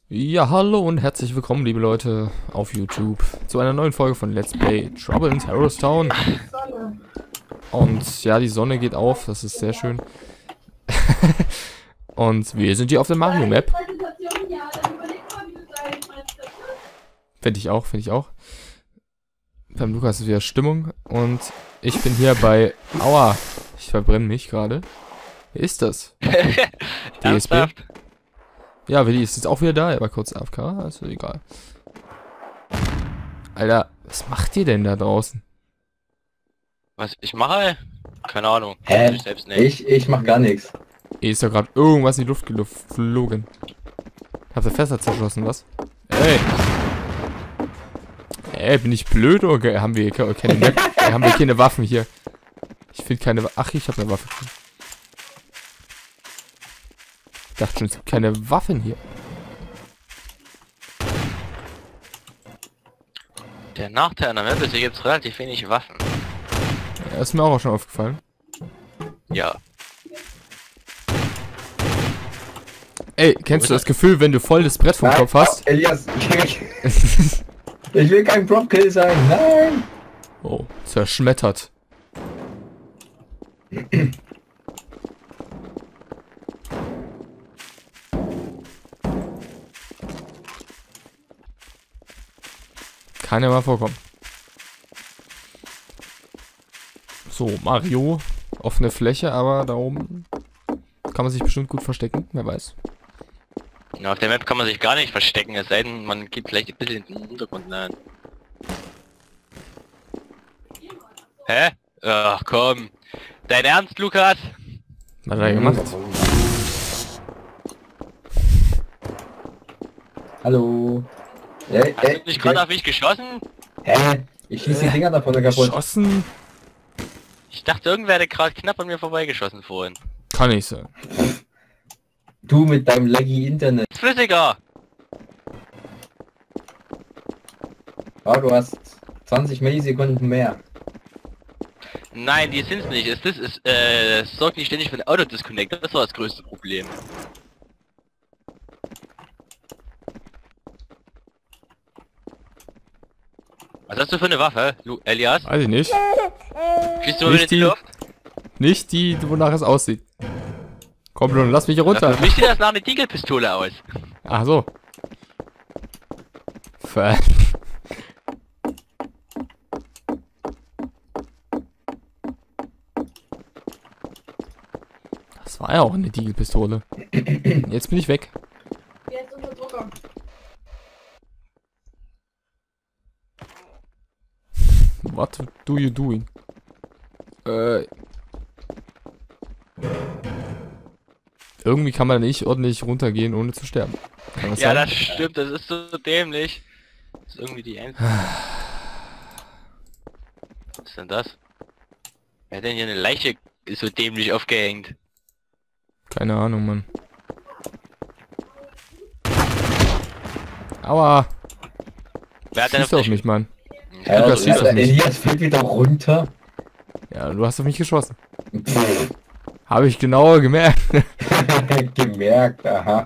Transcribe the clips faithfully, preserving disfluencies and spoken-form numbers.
Ja, hallo und herzlich willkommen, liebe Leute, auf YouTube zu einer neuen Folge von Let's Play Trouble in Terrorist Town. Und ja, die Sonne geht auf, das ist sehr schön. Und wir sind hier auf der Mario Map. Finde ich auch, finde ich auch. Beim Lukas ist wieder Stimmung und ich bin hier bei... Aua, ich verbrenne mich gerade. Wer ist das? D S B? Ja, Willi ist jetzt auch wieder da, er war kurz A F K, also egal. Alter, was macht ihr denn da draußen? Was ich mache? Keine Ahnung. Hä? Ich selbst nicht. Ich, ich mach gar nichts. Hier ist doch gerade irgendwas in die Luft geflogen. Habt ihr Fässer zerschossen, was? Ey! Ey, bin ich blöd oder haben wir keine, keine, haben wir keine Waffen hier? Ich finde keine Waffen. Ach, ich habe eine Waffe. Ich dachte schon, es gibt keine Waffen hier. Der Nachteil an der Map ist, hier gibt es relativ wenig Waffen. Ja, ist mir auch schon aufgefallen. Ja. Ey, kennst du das Gefühl, wenn du voll das Brett vom Nein, Kopf hast? Oh, Elias, ich will kein Prop-Kill sein, nein! Oh, zerschmettert. Kann ja mal vorkommen. So, Mario. Offene Fläche, aber da oben kann man sich bestimmt gut verstecken, wer weiß. Na, auf der Map kann man sich gar nicht verstecken, es sei denn, man geht vielleicht ein bisschen in den Hintergrund rein. Hä? Ach komm. Dein Ernst, Lukas? Was hat er gemacht? Hallo. Hey, Hast hey, du nicht gerade auf mich geschossen? Hä? Ich schieße die Dinger davon kaputt. Geschossen? Ich dachte, irgendwer hätte gerade knapp an mir vorbeigeschossen vorhin. Kann nicht sein. Du mit deinem laggy Internet. Ist flüssiger! Ja, du hast zwanzig Millisekunden mehr. Nein, die sind's nicht. Es ist, es, äh, es sorgt nicht ständig für den Auto-Disconnect. Das war das größte Problem. Was hast du für eine Waffe, Lu Elias? Weiß ich nicht. Schießt du mal Nicht in die die- Luft? Nicht die, wonach es aussieht. Komm, Bruno, lass mich hier runter. Für mich sieht das nach einer Deagle-Pistole aus. Ach so. Ver Das war ja auch eine Deagle-Pistole. Jetzt bin ich weg. Jetzt unter Drucker. What do you doing? Äh. Irgendwie kann man nicht ordentlich runtergehen, ohne zu sterben. Kann das Ja, sein? das stimmt, das ist so dämlich. Das ist irgendwie die End. Was ist denn das? Wer hat denn hier eine Leiche so dämlich aufgehängt? Keine Ahnung, Mann. Aua! Wer hat denn Schieß auf mich, Mann. Ja, Lukas, also, schieß auf mich. Elias fällt wieder runter. Ja, du hast auf mich geschossen. Pff, Habe ich genauer gemerkt. Gemerkt, aha.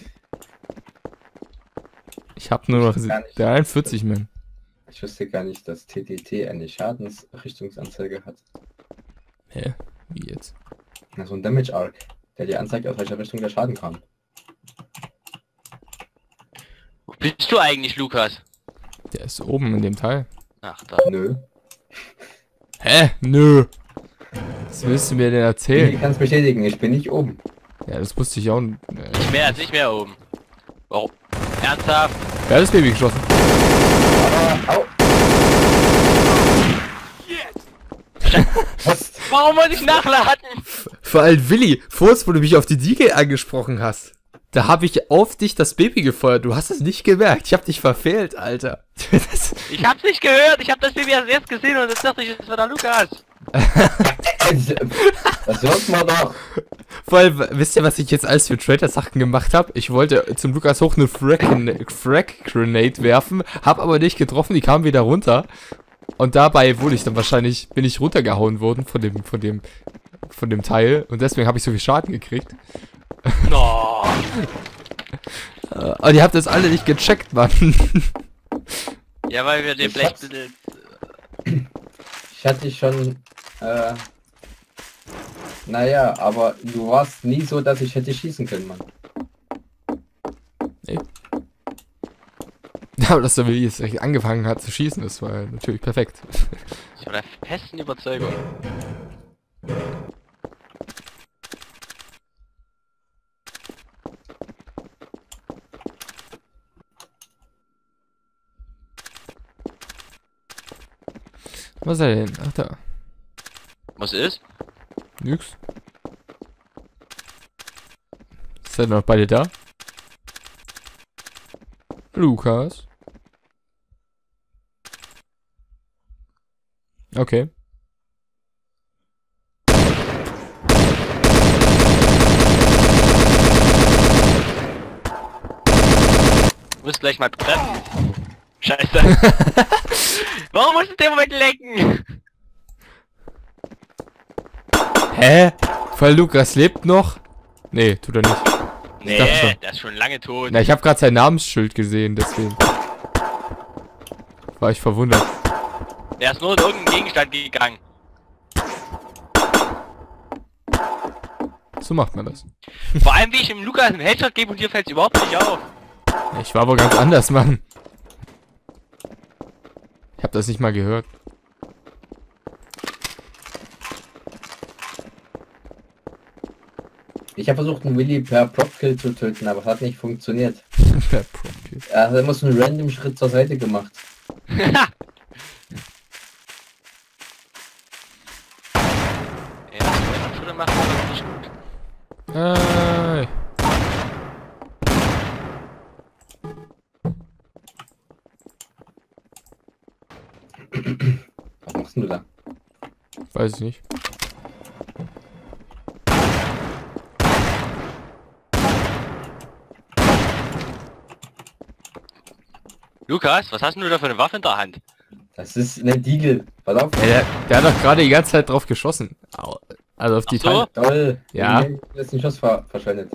Ich habe nur noch Gar nicht. dreiundvierzig, Mann. Ich wusste gar nicht, dass T T T eine Schadensrichtungsanzeige hat. Hä? Wie jetzt? Na, so ein Damage Arc, der dir anzeigt, aus welcher Richtung der Schaden kam. Wo bist du eigentlich, Lukas? Der ist oben in dem Teil. Ach, da. Nö. Hä? Nö. Was willst du mir denn Ich erzählen? kann es bestätigen, ich bin nicht oben. Ja, das wusste ich auch. n- Äh, Nicht mehr, nicht mehr oben. Warum? Ernsthaft? wer hat das Baby geschossen? Ah, au. Was? Warum wollte ich nachladen? Vor allem Willi, vorhin, wo du mich auf die Diege angesprochen hast. Da habe ich auf dich das Baby gefeuert. Du hast es nicht gemerkt. Ich habe dich verfehlt, Alter. Das, Ich hab's nicht gehört, ich hab das Baby erst jetzt gesehen und jetzt dachte ich, es war der Lukas. Das hört man doch. vor allem, wisst ihr, was ich jetzt alles für Traitor-Sachen gemacht habe? Ich wollte zum Lukas hoch eine Frag-Grenade werfen, hab aber nicht getroffen, die kam wieder runter. Und dabei wurde ich dann wahrscheinlich, bin ich runtergehauen worden von dem, von dem, von dem Teil. Und deswegen habe ich so viel Schaden gekriegt. No. Aber ihr habt das alle nicht gecheckt, Mann. Ja, weil wir den Ich hab's- Blechbüttel... Ich hatte dich schon, äh, naja, aber du warst nie so, dass ich hätte schießen können, Mann. Aber dass der Willi jetzt direkt angefangen hat zu schießen, das war natürlich perfekt. Ich war der festen Überzeugung. Was ist er denn? Ach da. Was ist? Nix. Ist er noch beide da? Lukas? Okay. Du musst gleich mal treffen. Scheiße. Warum musst du den Moment lecken? Hä? Weil Lukas lebt noch? Nee, tut er nicht. Nee, dachte schon. der ist schon lange tot. Na, ich habe gerade sein Namensschild gesehen, deswegen war ich verwundert. Der ist nur in irgendeinen Gegenstand gegangen. So macht man das. Vor allem, wie ich dem Lukas einen Headshot gebe und dir fällt es überhaupt nicht auf. Ich war wohl ganz anders, Mann. Ich habe das nicht mal gehört. Ich habe versucht, einen Willy per Prop-Kill zu töten, aber es hat nicht funktioniert. Per Pro-Kill. Er hat immer so einen random Schritt zur Seite gemacht. Ja, das Schritte machen wir nicht gut. Äh, Was machst denn du da? weiß ich nicht. Lukas, was hast denn du da für eine Waffe in der Hand? Das ist eine Deagle. Pass auf. Ja, der, der hat doch gerade die ganze Zeit drauf geschossen. Au. Also auf die Ach so? Teile. Toll. Ja. Du hast einen Schuss ver verschwendet.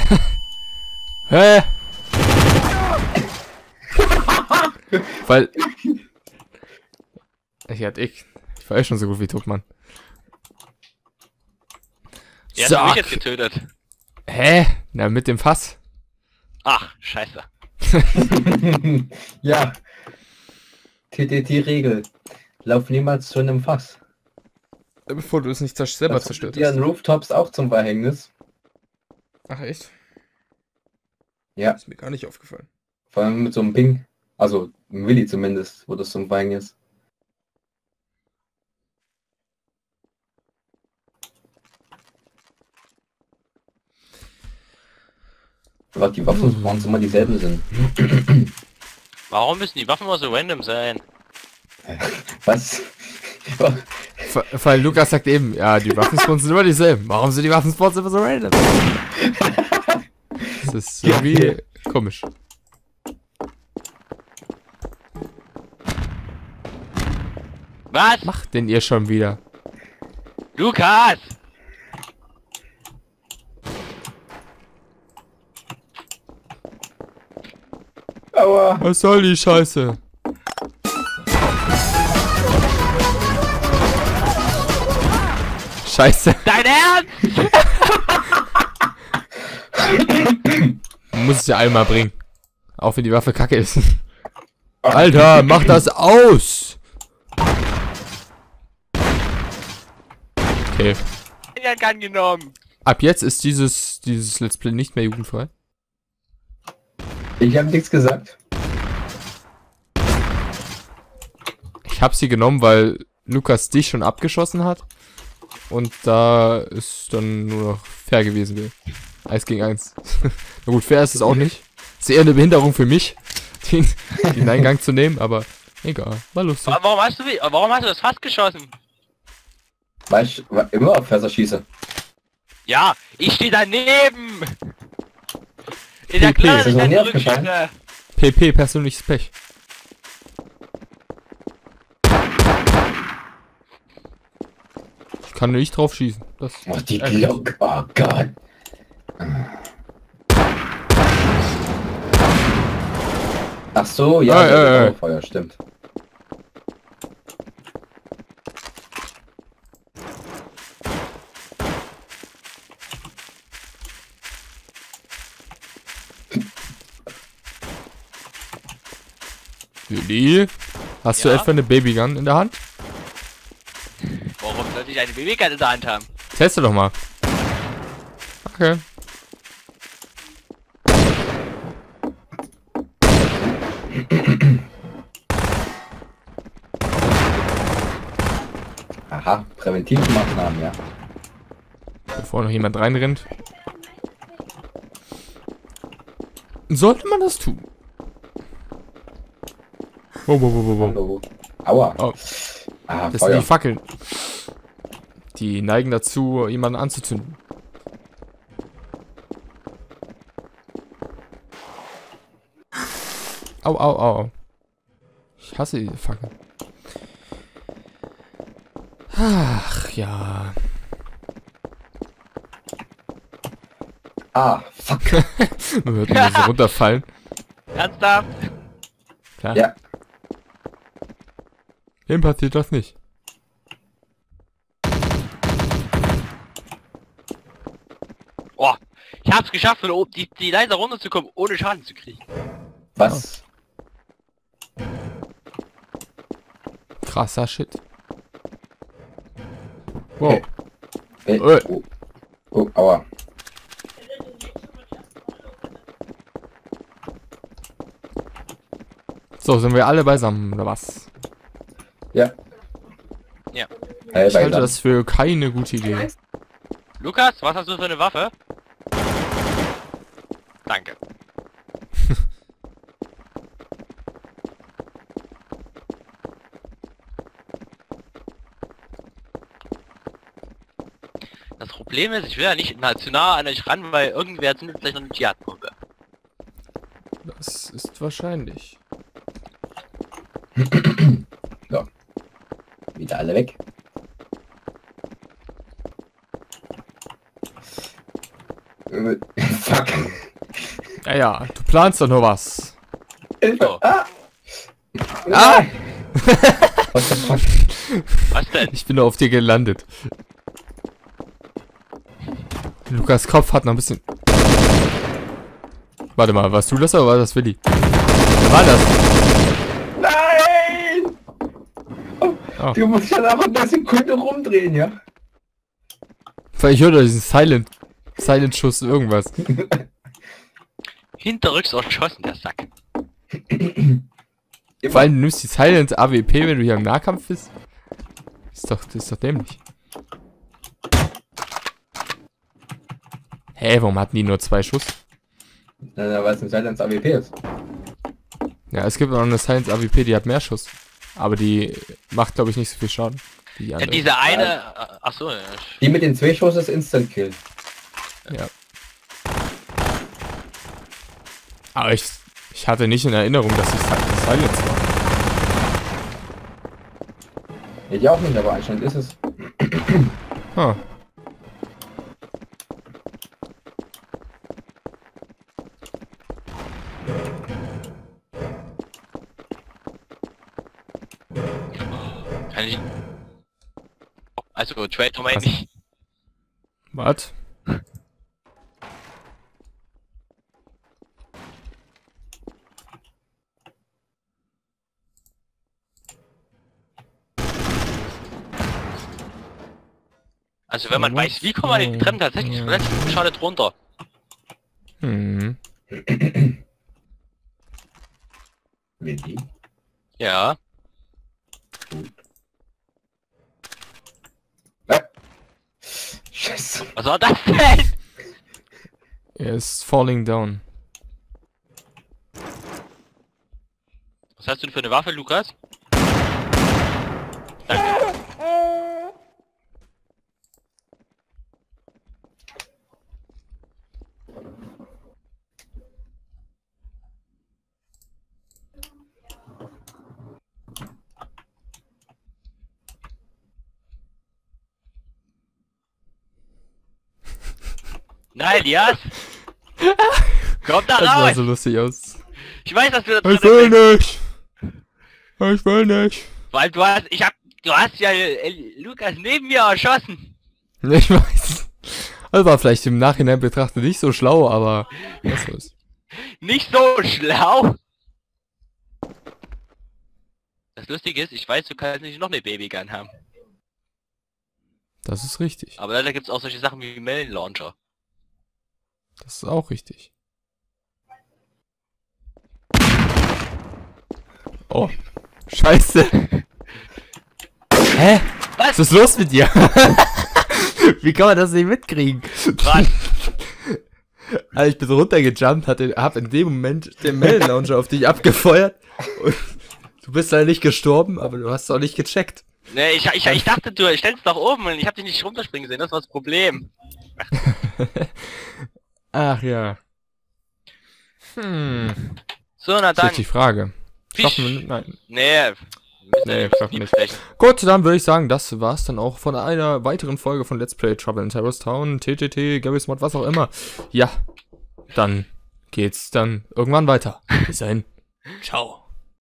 Hä? Weil... Ich hatte ich. Ich war eh schon so gut wie tot, Mann. Der hat mich Zack. jetzt getötet. Hä? Na, mit dem Fass. Ach, scheiße. Ja. T T T-Regel. Lauf niemals zu einem Fass. Bevor du es nicht zerst selber Das zerstört wird dir hast. an Rooftops auch zum Verhängnis. Ach echt? Ja. Ist mir gar nicht aufgefallen. Vor allem mit so einem Ping. Also, im Willi zumindest, wo das zum Verhängnis. Aber die Waffen bei uns immer dieselben sind. Warum müssen die Waffen immer so random sein? Was? Vor- Weil Lukas sagt eben, ja, die Waffenspawns sind immer dieselben. Warum sind die Waffenspawns immer so random? Das ist irgendwie komisch. Was? Macht denn ihr schon wieder? Lukas! Aua! Was soll die Scheiße? Scheiße. Dein Ernst? Man muss es ja einmal bringen. Auch wenn die Waffe kacke ist. Alter, mach das aus! Okay. Ja, gern genommen. Ab jetzt ist dieses, dieses Let's Play nicht mehr jugendfrei. Ich habe nichts gesagt. Ich habe sie genommen, weil Lukas dich schon abgeschossen hat. Und da ist dann nur noch fair gewesen wäre. Eins gegen eins. Na gut, fair ist es auch nicht. Ist eher eine Behinderung für mich, den, den Eingang zu nehmen, aber egal. War lustig. Wa- Warum hast du, wie- warum hast du das fast geschossen? Weil ich immer auf Fässer schieße. Ja, ich stehe daneben. In der P P, Klasse ist das ist noch nie eine aufgefallen? Rückschritte. P P, persönliches Pech. Ich kann nicht drauf schießen. Das Oh, die Glocke. Oh Gott. Ach so, ja, Ey, der ey, ey. Feuer, stimmt. Willi, hast du Ja? etwa eine Babygun in der Hand? Warum sollte ich eine Babygun in der Hand haben? Teste doch mal. Okay. Aha, präventive Maßnahmen, ja. Bevor noch jemand reinrennt. Sollte man das tun? Wow, wow, wow, wow, wow. Hallo. Aua. Oh, Ah, das sind Feuer. die Fackeln. Die neigen dazu, jemanden anzuzünden. Au, au, au. Ich hasse diese Fackeln. Ach, ja. Ah, fuck. Man hört nur so runterfallen. Ernsthaft? Klar. Ja. Wem passiert das nicht? Oh, ich hab's geschafft, von oben die, die Leiter runterzukommen, ohne Schaden zu kriegen. Was? Krasser Shit. Wow. Hey. Hey. Ey. Oh. Oh, aua. So, sind wir alle beisammen, oder was? Ja. Ja. Hey, Ich halte weiter. das für keine gute Idee. Lukas, was hast du für eine Waffe? Danke. Das Problem ist, ich will ja nicht nah- zu nah an euch ran, weil irgendwer zündet vielleicht noch eine Dschihad-Bombe. Das ist wahrscheinlich. So. Wieder alle weg. Äh, Fuck. Ja, ja, du planst doch nur was. Hilfe. Oh. Ah. Ah! What the fuck? Was denn? Ich bin nur auf dir gelandet. Lukas Kopf hat noch ein bisschen... Warte mal, warst du das oder war das Willi? Wer war das? Nein! Oh, Oh. Du musst ja nach einer Sekunde rumdrehen, ja? Weil ich höre da diesen Silent... Silent-Schuss irgendwas. Hinterrücks erschossen, der Sack. Vor allem, du nimmst die Silent A W P, wenn du hier im Nahkampf bist. Ist doch, das ist doch dämlich. Hä, warum hatten die nur zwei Schuss? Na, weil es ein Silence A W P ist. Ja, es gibt auch noch eine Silent A W P, die hat mehr Schuss. Aber die macht, glaube ich, nicht so viel Schaden. Wie die Ja, andere. diese eine... äh, Ach so, ja. Die mit den zwei Schuss ist Instant Kill. Ja. Aber ich, ich hatte nicht in Erinnerung, dass ich Sil- Silence war. Ich auch nicht, aber anscheinend ist es. Huh. Kann ich... Also, Trade Domain Was? nicht. Was? Also, wenn man weiß, wie kommt man den Treppen tatsächlich relativ schadet runter. Hm. Willi? Ja. Ah. Scheiße. Was war das denn? Er ist falling down. Was hast du denn für eine Waffe, Lukas? Danke. Nein, Elias! Komm da Das sah raus! so lustig aus. Ich weiß, dass du da Ich drin will bist. nicht. Ich will nicht. Weil du hast, ich hab, du hast ja äh, Lukas neben mir erschossen. Ich weiß. Das war vielleicht im Nachhinein betrachtet nicht so schlau, aber was soll's. Nicht so schlau. Das Lustige ist, ich weiß, du kannst nicht noch eine Babygun haben. Das ist richtig. Aber leider gibt's auch solche Sachen wie Melon-Launcher. Das ist auch richtig. Oh. Scheiße. Hä? Was? Was ist los mit dir? Wie kann man das nicht mitkriegen? Was? Also ich bin so runtergejumpt, hatte, hab in dem Moment den Melon-Launcher auf dich abgefeuert und du bist leider nicht gestorben, aber du hast es auch nicht gecheckt. Ne, ich, ich, ich dachte, du stellst nach oben und ich hab dich nicht runterspringen sehen, das war das Problem. Ach ja. Hm. So, na Das ist dann. jetzt die Frage. Fisch. Schaffen wir, nein. Nee. Nee, schaffen wir nicht. Gut, dann würde ich sagen, das war's dann auch von einer weiteren Folge von Let's Play Trouble in Terrorist Town, T T T, Garry's Mod, was auch immer. Ja, dann geht's dann irgendwann weiter. Bis dahin. Ciao.